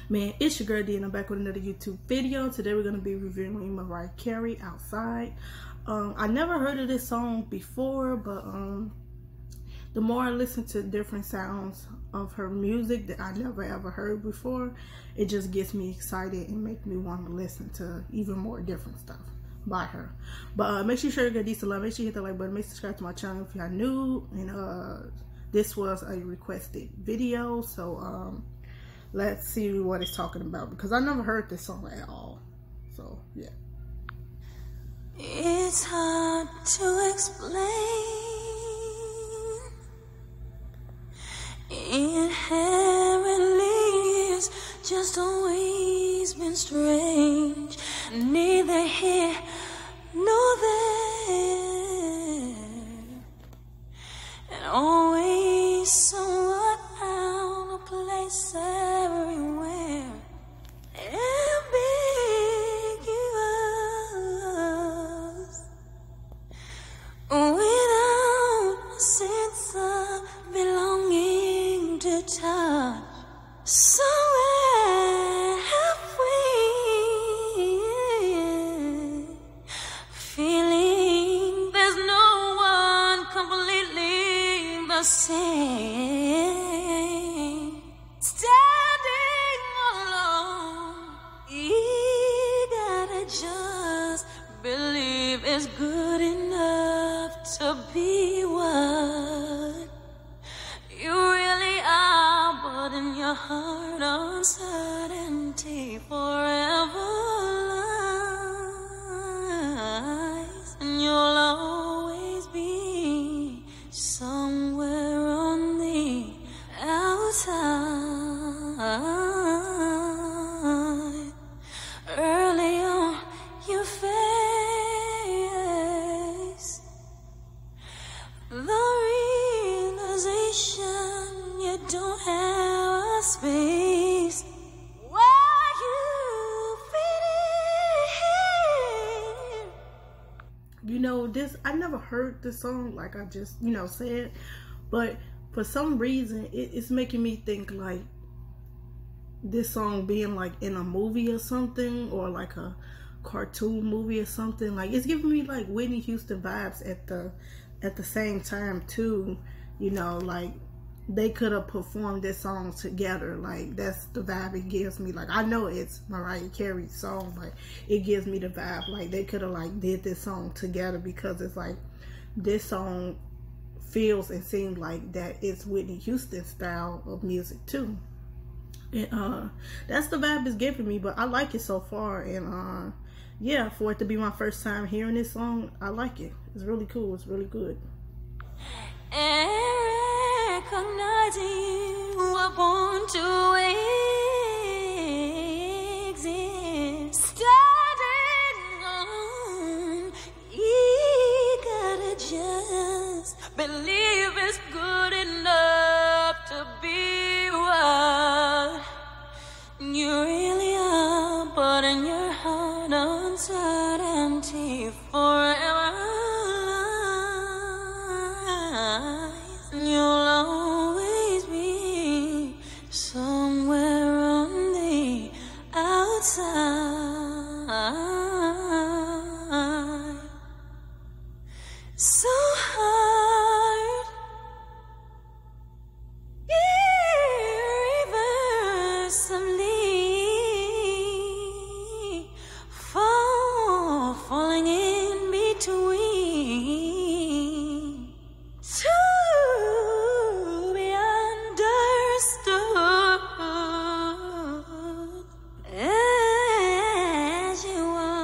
Man, it's your girl D, and I'm back with another YouTube video. Today we're going to be reviewing Mariah Carey, Outside. I never heard of this song before, but the more I listen to different sounds of her music that I never ever heard before, it just gets me excited and makes me want to listen to even more different stuff by her. But make sure you get decent love. Make sure you hit the like button. Make sure you subscribe to my channel if you're new. And this was a requested video, so let's see what it's talking about, because I never heard this song at all. So yeah. It's hard to explain. Inherently, it's just always been strange. Neither here nor there, and always somewhat out of place everywhere. Ambiguous, without a sense of belonging to touch. Somewhere halfway, feeling there's no one completely the same. Standing alone, you gotta just believe it's good enough to be what you really are, but in your heart uncertainty forever lies, and you'll always be somewhere on the outside. Early on, you face the realization you don't have a space where you fit in. You know, this, I never heard this song, like I just, said, but for some reason, it's making me think like this song being like in a movie or something, or like a cartoon movie or something. Like, it's giving me like Whitney Houston vibes at the same time too. Like they could have performed this song together. Like, that's the vibe it gives me. Like, I know it's Mariah Carey's song, but it gives me the vibe like they could have like did this song together, because it's like this song feels and seems like that it's Whitney Houston's style of music too. And that's the vibe it's giving me. But I like it so far, and yeah, for it to be my first time hearing this song, I like it. It's really cool. It's really good. And recognizing you were born to exist. Standing alone, you gotta just believe it's good enough to be what you really are, but in your heart uncertainty forever lies, and you'll always be somewhere on the outside. So hard, irreversibly falling in between, to be understood as you are.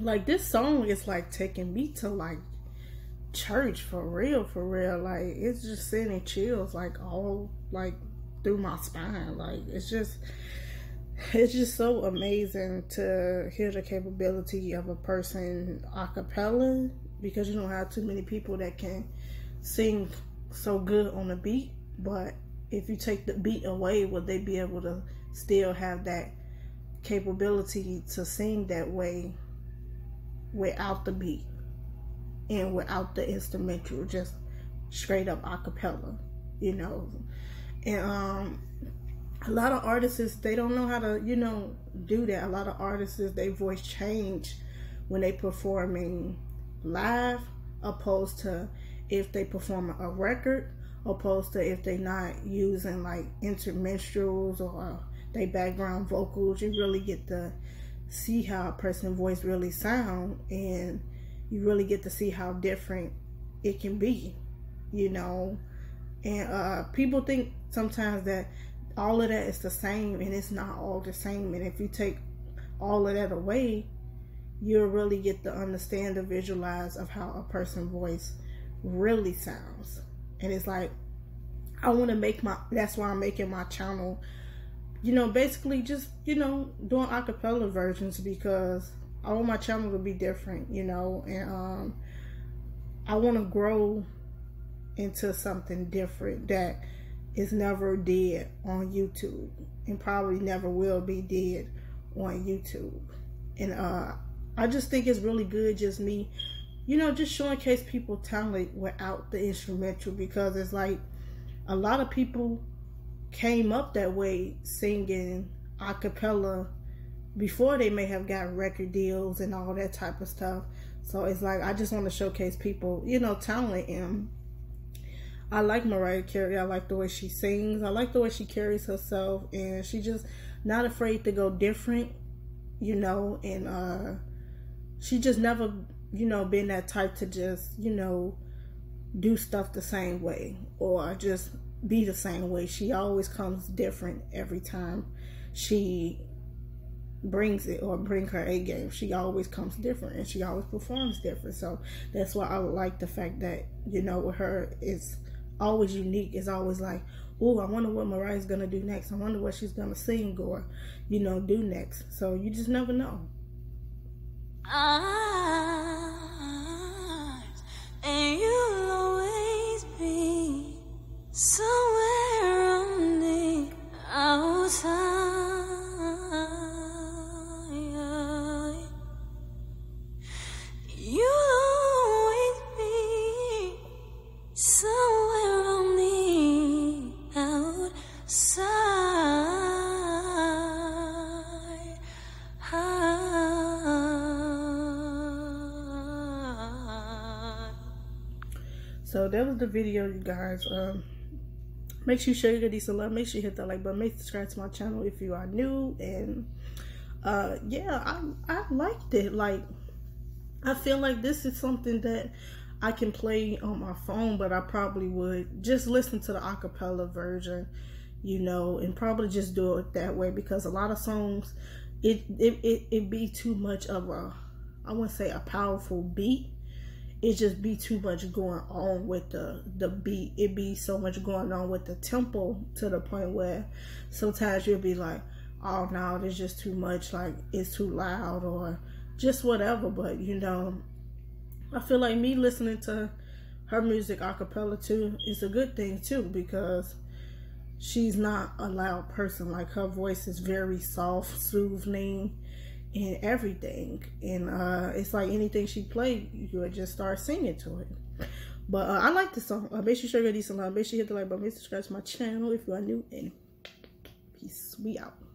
like this song is like taking me to like church for real, for real. Like it's just sending chills like all like through my spine. Like it's just so amazing to hear the capability of a person a cappella, because you don't have too many people that can sing so good on the beat. But if you take the beat away, would they be able to still have that capability to sing that way without the beat and without the instrumental, just straight up a cappella, you know? And a lot of artists, they don't know how to, you know, do that. A lot of artists, their voice change when they performing live, opposed to if they perform a record, opposed to if they not using like interminstrels or they background vocals. You really get to see how a person's voice really sound, and you really get to see how different it can be, you know? And people think sometimes that all of that is the same, and it's not all the same. And if you take all of that away, you'll really get to understand and visualize of how a person's voice really sounds. And it's like, I want to make that's why I'm making my channel, you know, basically just, you know, doing acapella versions, because I want my channel to be different, you know, and I want to grow into something different that is never did on YouTube, and probably never will be did on YouTube. And I just think it's really good, just me, you know, just showcase people talent without the instrumental, because it's like a lot of people came up that way singing a cappella before they may have got record deals and all that type of stuff. So it's like, I just want to showcase people, you know, talent. And I like Mariah Carey. I like the way she sings. I like the way she carries herself, and she just not afraid to go different, you know. And she just never, you know, been that type to just, you know, do stuff the same way or just be the same way. She always comes different every time she brings it, or bring her A game. She always comes different, and she always performs different. So that's why I like the fact that, you know, with her, it's always unique. It's always like, oh, I wonder what Mariah's gonna do next. I wonder what she's gonna sing or, you know, do next. So you just never know. And you'll always be somewhere on the outside. You'll always be somewhere on the outside. So that was the video, you guys. Make sure you show your decent love. Make sure you hit that like button. Make sure you subscribe to my channel if you are new. And yeah, I liked it. Like, I feel like this is something that I can play on my phone, but I probably would just listen to the acapella version, you know, and probably just do it that way, because a lot of songs, it be too much of a, I wouldn't say a powerful beat. It just be too much going on with the beat. It be so much going on with the tempo, to the point where sometimes you'll be like, oh no, there's just too much, like it's too loud or just whatever. But you know, I feel like me listening to her music a cappella too is a good thing too, because she's not a loud person. Like, her voice is very soft, soothing, and everything. And it's like anything she played, you would just start singing to it. But I like the song. Make sure you show your decent love. Make sure you hit the like button. Make sure you subscribe to my channel if you are new. And peace. We out.